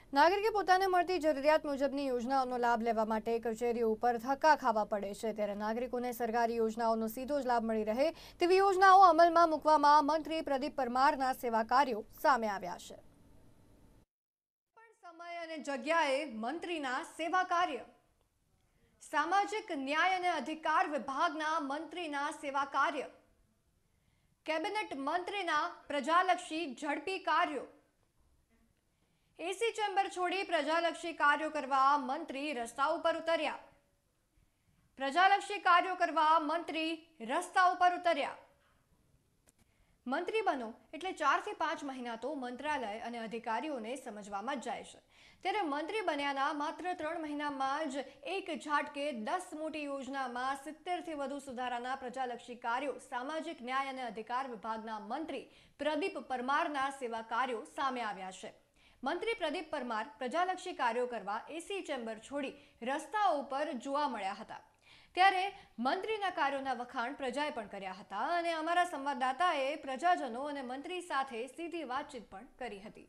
નાગરિકે પોતાને મળતી જરૂરિયાત મુજબની યોજનાઓનો લાભ લેવા માટે કચેરીઓ ઉપર ધક્કા ખાવા પડે છે, ત્યારે નાગરિકોને સરકારી યોજનાઓનો સીધો જ લાભ મળી રહે તેવી યોજનાઓ અમલમાં મૂકવામાં મંત્રી પ્રદીપ પરમારના સેવા કાર્યો સામે આવ્યા છે। સમય અને જગ્યાએ મંત્રીના સેવા કાર્ય। સામાજિક ન્યાય અને અધિકાર વિભાગના મંત્રીના સેવા કાર્ય। કેબિનેટ મંત્રીના પ્રજાલક્ષી ઝડપી કાર્યો। એસી ચેમ્બર છોડી પ્રજાલક્ષી કાર્યો કરવા મંત્રી રસ્તા ઉપર ઉતર્યા। પ્રજાલક્ષી કાર્યો કરવા મંત્રી રસ્તા ઉપર ઉતર્યા। મંત્રી બનો એટલે 4 થી 5 મહિના તો મંત્રાલય અને અધિકારીઓને સમજવામાં જ જાય છે, ત્યારે મંત્રી બન્યાના માત્ર 3 મહિનામાં જ એક ઝાટકે 10 મોટી યોજનામાં 70 થી વધુ સુધારાના પ્રજાલક્ષી કાર્યો સામાજિક ન્યાય અને અધિકાર વિભાગના મંત્રી પ્રદીપ પરમારના સેવા કાર્યો સામે આવ્યા છે। મંત્રી પ્રદીપ પરમાર પ્રજાલક્ષી કાર્યો કરવા એસી ચેમ્બર છોડી રસ્તાઓ ઉપર જોવા મળ્યા હતા, ત્યારે મંત્રીના કાર્યોના વખાણ પ્રજાએ પણ કર્યા હતા અને અમારા સંવાદદાતાએ પ્રજાજનો અને મંત્રી સાથે સીધી વાતચીત પણ કરી હતી।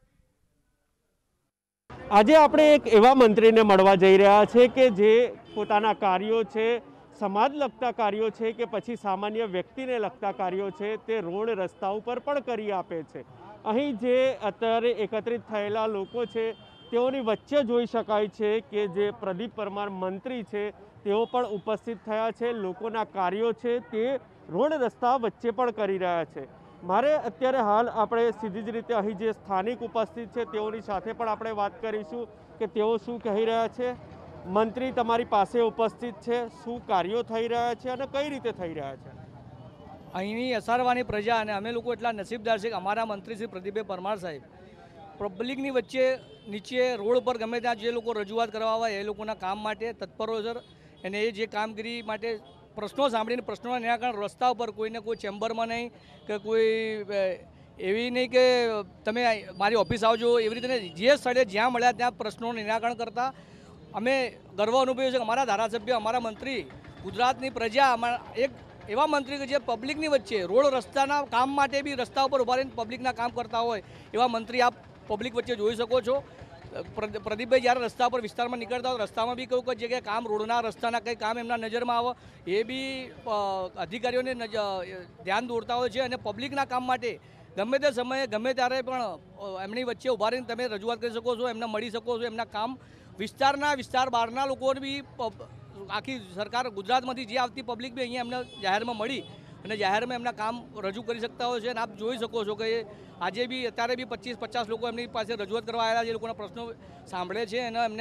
આજે આપણે એક એવા મંત્રીને મળવા જઈ રહ્યા છે કે જે પોતાના કાર્યો છે, સમાજ લગતા કાર્યો છે કે પછી સામાન્ય વ્યક્તિને લગતા કાર્યો છે તે રોડ રસ્તા ઉપર પણ કરી આપે છે। અહીં જે અત્યારે એકત્રિત થયેલા લોકો છે તેઓની વચ્ચે જોઈ શકાય છે કે જે પ્રદીપ પરમાર મંત્રી છે તેઓ પણ ઉપસ્થિત થયા છે, લોકોના કાર્યો છે તે રોડ રસ્તા વચ્ચે પણ કરી રહ્યા છે। મારે અત્યારે હાલ આપણે સીધી જ રીતે અહીં જે સ્થાનિક ઉપસ્થિત છે તેઓની સાથે પણ આપણે વાત કરીશું કે તેઓ શું કહી રહ્યા છે। મંત્રી તમારી પાસે ઉપસ્થિત છે, શું કાર્યો થઈ રહ્યા છે અને કઈ રીતે થઈ રહ્યા છે? અહીંની અસારવાની પ્રજા અને અમે લોકો એટલા નસીબદાર છે કે અમારા મંત્રી શ્રી પ્રદીપભાઈ પરમાર સાહેબ પબ્લિકની વચ્ચે નીચે રોડ પર ગમે ત્યાં જે લોકો રજૂઆત કરવા આવે એ લોકોના કામ માટે તત્પરો છે અને એ જે કામગીરી માટે પ્રશ્નો સાંભળીને પ્રશ્નોના નિરાકરણ રસ્તા ઉપર, કોઈને કોઈ ચેમ્બરમાં નહીં કે કોઈ એવી નહીં કે તમે મારી ઓફિસ આવજો, એવી રીતે જે સ્થળે જ્યાં મળ્યા ત્યાં પ્રશ્નોનું નિરાકરણ કરતા અમે ગર્વ અનુભવ્યો છે કે અમારા ધારાસભ્ય, અમારા મંત્રી, ગુજરાતની પ્રજા એક એવા મંત્રી કે જે પબ્લિકની વચ્ચે રોડ રસ્તાના કામ માટે બી રસ્તા ઉપર ઉભા રહીને પબ્લિકના કામ કરતા હોય એવા મંત્રી આપ પબ્લિક વચ્ચે જોઈ શકો છો। પ્રદીપભાઈ જ્યારે રસ્તા પર વિસ્તારમાં નીકળતા હોય રસ્તામાં બી કોઈ કોઈ જગ્યાએ કામ, રોડના રસ્તાના કંઈ કામ એમના નજરમાં આવે એ બી અધિકારીઓને ધ્યાન દોરતા હોય છે અને પબ્લિકના કામ માટે ગમે તે સમયે ગમે ત્યારે પણ એમની વચ્ચે ઉભા રહીને તમે રજૂઆત કરી શકો છો, એમને મળી શકો છો। એમના કામ વિસ્તાર બહારના લોકોને બી આખી સરકાર ગુજરાતમાંથી જે આવતી પબ્લિક બી અહીંયા એમને જાહેરમાં મળી અને જાહેરમાં એમના કામ રજૂ કરી શકતા હોય છે અને આપ જોઈ શકો છો કે આજે બી અત્યારે બી 25-50 લોકો એમની પાસે રજૂઆત કરવા આવેલા છે, એ લોકોના પ્રશ્નો સાંભળે છે અને એમને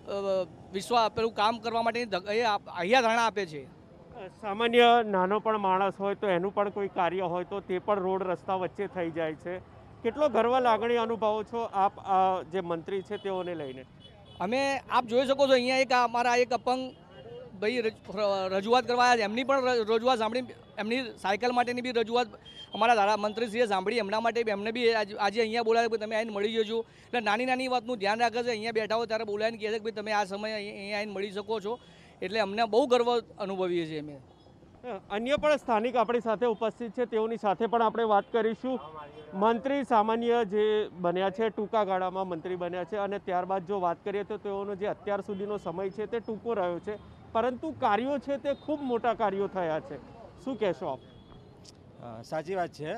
પેલું કામ કરવા માટે અહીંયા ધારણા આપે છે। સામાન્ય નાનો પણ માણસ હોય તો એનું પણ કોઈ કાર્ય હોય તો તે પણ રોડ રસ્તા વચ્ચે થઈ જાય છે। કેટલો ગર્વ લાગણી અનુભવો છો આપ જે મંત્રી છે તેઓને લઈને? આપ જોઈ શકો છો અહીંયા એક અમારા એક અપંગ ભાઈ રજૂઆત કરવા આવ્યા છે, એમની પણ રજૂઆત સાંભળી, એમની સાયકલ માટેની બી રજૂઆત અમારા મંત્રીશ્રીએ સાંભળી, એમના માટે બી એમને બી આજે અહીંયા બોલાવે કે તમે આવીને મળી જજો। એટલે નાની નાની વાતનું ધ્યાન રાખે છે, અહીંયા બેઠા હોય ત્યારે બોલાવીને કહે છે કે ભાઈ તમે આ સમયે અહીંયા આવીને મળી શકો છો, એટલે અમને બહુ ગર્વ અનુભવીએ છીએ અમે। અન્ય પણ સ્થાનિક આપણી સાથે ઉપસ્થિત છે, તેઓની સાથે પણ આપણે વાત કરીશું। મંત્રી સામાન્ય જે બન્યા છે, ટૂંકા ગાળામાં મંત્રી બન્યા છે અને ત્યારબાદ જો વાત કરીએ તો તેઓનો જે અત્યાર સુધીનો સમય છે તે ટૂંકો રહ્યો છે, પરંતુ કાર્યો છે તે ખૂબ મોટા કાર્યો થયા છે, શું કહેશો આપ? સાચી વાત છે।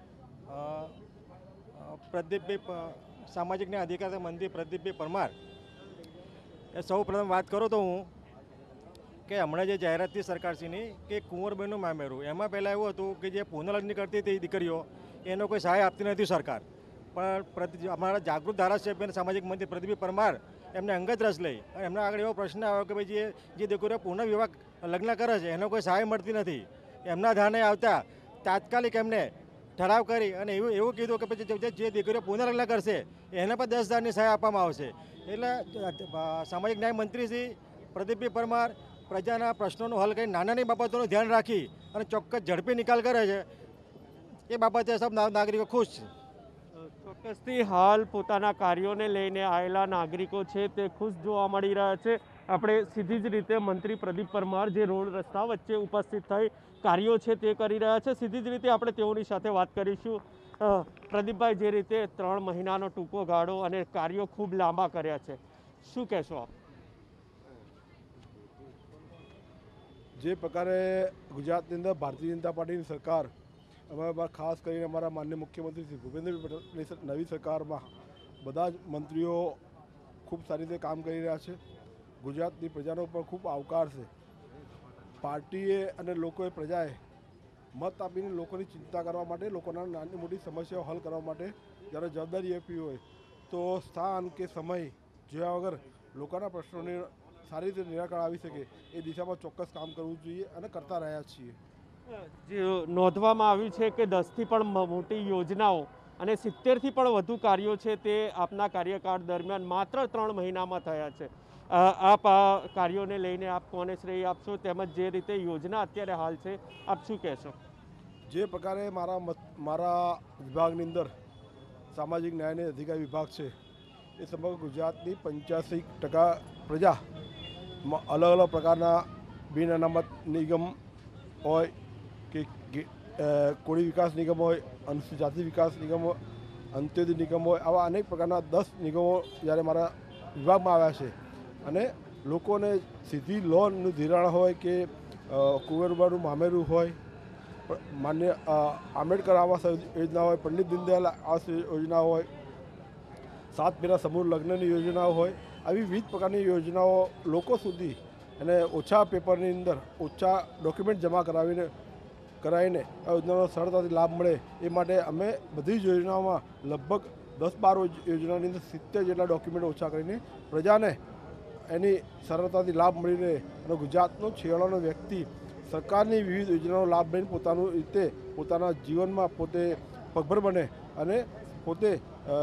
પ્રદીપભાઈ સામાજિક ન્યાય અધિકાર મંત્રી પ્રદીપભાઈ પરમાર એ સૌ પ્રથમ વાત કરું તો હું કે હમણાં જે જાહેરાત થઈ સરકારશ્રીની કે કુંવરબાઈનું મામેરું, એમાં પહેલાં એવું હતું કે જે પુનઃલગ્ન કરતી હતી દીકરીઓ એનો કોઈ સહાય આપતી નથી સરકાર, પણ અમારા જાગૃત ધારાસભ્ય અને સામાજિક મંત્રી પ્રદીપભાઈ પરમાર એમને અંગત રસ લઈ અને એમના આગળ એવો પ્રશ્ન આવ્યો કે ભાઈ જે દીકરીઓ પુનઃવિવાહ લગ્ન કરે છે એનો કોઈ સહાય મળતી નથી, એમના ધ્યાને આવતા તાત્કાલિક એમને ઠરાવ કરી અને એવું કીધું કે પછી જે દીકરીઓ પુનઃલગ્ન કરશે એને પણ 10,000ની સહાય આપવામાં આવશે। એટલે સામાજિક ન્યાય મંત્રી શ્રી પ્રદીપભાઈ પરમાર પ્રજાના પ્રશ્નોનું હલ કરી નાની બાબતોનું ધ્યાન રાખી અને ચોક્કસ ઝડપી નિકાલ કરે છે, એ બાબતે સૌ નાગરિકો ખુશ છે। ચોક્કસથી હાલ પોતાના કાર્યોને લઈને આવેલા નાગરિકો છે તે ખુશ જોવા મળી રહ્યા છે। આપણે સીધી જ રીતે મંત્રી પ્રદીપ પરમાર જે રોડ રસ્તા વચ્ચે ઉપસ્થિત થઈ કાર્યો છે તે કરી રહ્યા છે, સીધી જ રીતે આપણે તેઓની સાથે વાત કરીશું। પ્રદીપભાઈ, જે રીતે 3 મહિનાનો ટૂંકો ગાળો અને કાર્યો ખૂબ લાંબા કર્યા છે, શું કહેશો આપ? જે પ્રકારે ગુજરાતની અંદર ભારતીય જનતા પાર્ટીની સરકાર, અમારા ખાસ કરીને અમારા માનનીય મુખ્યમંત્રી શ્રી ભૂપેન્દ્રભાઈ પટેલની નવી સરકારમાં બધા જ મંત્રીઓ ખૂબ સારી રીતે કામ કરી રહ્યા છે. ગુજરાતની પ્રજાનો પણ ખૂબ આવકાર છે. પાર્ટીએ અને લોકોએ, પ્રજાએ મત આપીને લોકોની ચિંતા કરવા માટે, લોકોના નાની મોટી સમસ્યાઓ હલ કરવા માટે જ્યારે જવાબદારી આપી હોય તો સ્થાન કે સમય જોયા વગર લોકોના પ્રશ્નોને સારી રીતે નિરાકરણ આવી શકે એ દિશામાં ચોક્કસ કામ કરવું જોઈએ અને કરતા રહ્યા છીએ. જે નોંધવામાં આવ્યું છે કે 10થી પણ મોટી યોજનાઓ અને 70થી પણ વધુ કાર્યો છે તે આપના કાર્યકાળ દરમિયાન માત્ર 3 મહિનામાં થયા છે. આપ આ કાર્યોને લઈને આપ કોને શ્રેય આપશો, તેમજ જે રીતે યોજના અત્યારે હાલ છે આપ શું કહેશો? જે પ્રકારે મારા વિભાગની અંદર સામાજિક ન્યાય અને અધિકારી વિભાગ છે એ સમગ્ર ગુજરાતની 85% પ્રજા અલગ અલગ પ્રકારના બિન અનામત નિગમ હોય કે કોળી વિકાસ નિગમ હોય, અનુસૂચિત જાતિ વિકાસ નિગમ હોય, અંત્યોદય નિગમ હોય, આવા અનેક પ્રકારના 10 નિગમો જ્યારે મારા વિભાગમાં આવ્યા છે અને લોકોને સીધી લોનનું ધિરાણ હોય કે કુંવરબાનું મામેરું હોય, માન્ય આંબેડકર આવાસ યોજના હોય, પંડિત દીનદયાળ આવાસ યોજના હોય, 7 પેરા સમૂહ લગ્નની યોજનાઓ હોય, આવી વિવિધ પ્રકારની યોજનાઓ લોકો સુધી અને ઓછા પેપરની અંદર ઓછા ડોક્યુમેન્ટ જમા કરાવીને આ યોજનાનો સરળતાથી લાભ મળે એ માટે અમે બધી જ યોજનાઓમાં લગભગ 10-12 યોજનાની અંદર 70 જેટલા ડોક્યુમેન્ટ ઓછા કરીને પ્રજાને એની સરળતાથી લાભ મળી રહે અને ગુજરાતનો છેવાડાનો વ્યક્તિ સરકારની વિવિધ યોજનાનો લાભ લઈને પોતાનું રીતે પોતાના જીવનમાં પોતે પગભર બને અને પોતે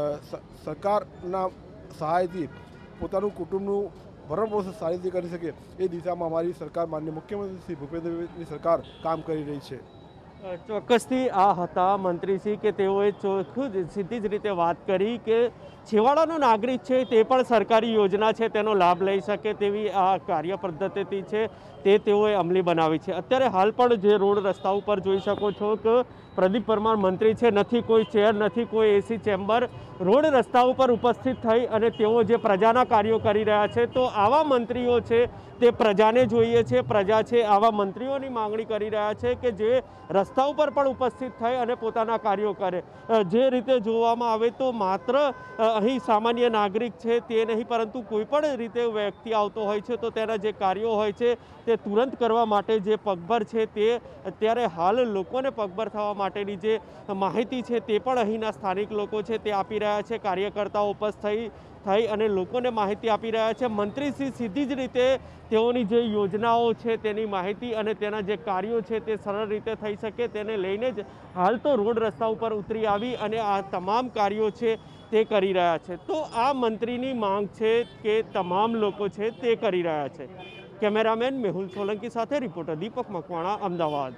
સરકારના સહાયથી પોતાનું કુટુંબનું ભરણપોષણ સારી રીતે કરી શકે એ દિશામાં અમારી સરકાર, માનનીય મુખ્યમંત્રી શ્રી ભૂપેન્દ્રભાઈની સરકાર કામ કરી રહી છે. ચોક્કસથી આ હતા મંત્રીશ્રી કે તેઓએ ચોખ્ખું સીધી જ રીતે વાત કરી કે છેવાડાનો નાગરિક છે તે પણ સરકારી યોજના છે તેનો લાભ લઈ શકે તેવી આ કાર્ય પદ્ધતિ છે તે તેઓએ અમલી બનાવી છે. અત્યારે હાલ પણ જે રોડ રસ્તા ઉપર જોઈ શકો છો કે પ્રદીપ પરમાર મંત્રી છે, નથી કોઈ ચેર, નથી કોઈ એસી ચેમ્બર, રોડ રસ્તા ઉપર ઉપસ્થિત થઈ અને તેઓ જે પ્રજાના કાર્યો કરી રહ્યા છે. તો આવા મંત્રીઓ છે તે પ્રજાને જોઈએ છે, પ્રજા છે આવા મંત્રીઓની માંગણી કરી રહ્યા છે કે જે રસ્તા ઉપર પણ ઉપસ્થિત થઈ અને પોતાના કાર્યો કરે. જે રીતે જોવામાં આવે તો માત્ર અહીં સામાન્ય નાગરિક છે તે નહીં, પરંતુ કોઈ પણ રીતે વ્યક્તિ આવતો હોય છે તો તેના જે કાર્યો હોય છે તે તુરંત કરવા માટે જે પગભર છે તે અત્યારે હાલ લોકોને પગભર થવા માટેની જે માહિતી છે તે પણ અહીંના સ્થાનિક લોકો છે તે આપી રહ્યા છે. કાર્યકર્તાઓ ઉપસ્થિત થઈ અને લોકોને માહિતી આપી રહ્યા છે. મંત્રીશ્રી સીધી જ રીતે તેઓની જે યોજનાઓ છે તેની માહિતી અને તેના જે કાર્યો છે તે સરળ રીતે થઈ શકે તેને લઈને જ હાલ તો રોડ રસ્તા ઉપર ઉતરી આવી અને આ તમામ કાર્યો છે તે કરી રહ્યા છે. તો આ મંત્રીની માંગ છે કે તમામ લોકો છે તે કરી રહ્યા છે. કેમેરામેન મેહુલ સોલંકી સાથે રિપોર્ટર દીપક મકવાણા, અમદાવાદ.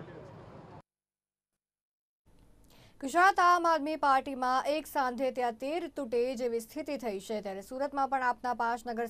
ગુજરાત આમ આદમી પાર્ટીમાં એક સાંધે ત્યાં 13 તૂટે જેવી સ્થિતિ થઈ છે, ત્યારે સુરતમાં પણ આપના 5 નગર